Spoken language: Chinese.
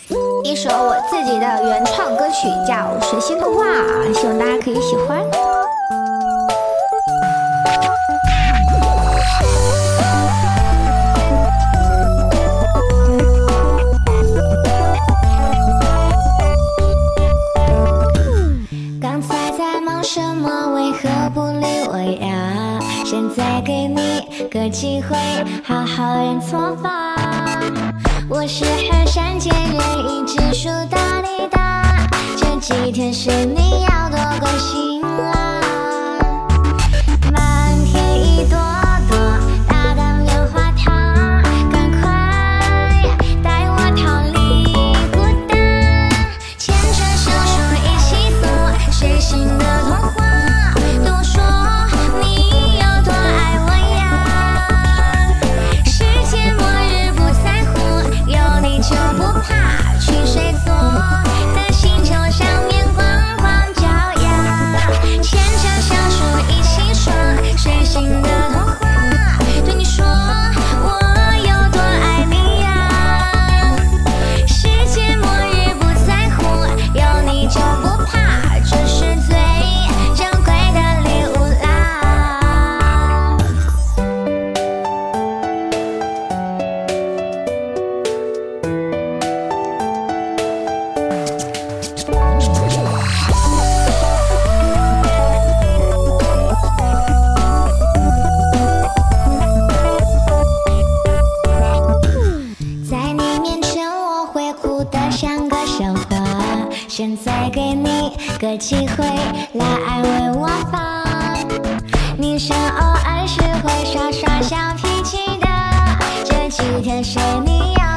一首我自己的原创歌曲叫《水星童话》，希望大家可以喜欢。 刚才在忙什么？为何不理我呀？现在给你个机会，好好认错吧。我是和善见人，一直数到你的，这几天是你要多关心啦。满天一朵朵大的棉花糖，赶快带我逃离孤单，牵着小手一起做睡醒的童话，都说你有多爱我呀。世界末日不在乎，有你就不怕，去谁做的星球上面光光照耀，牵着小手一起说睡醒的童话，对你说我有多爱你呀。世界末日不在乎，有你就不怕，这是最珍贵的礼物啦。在你面前我会哭得像个笑话，现在给你个机会来安慰我吧。女生偶尔是会耍耍小脾气的，这几天是你要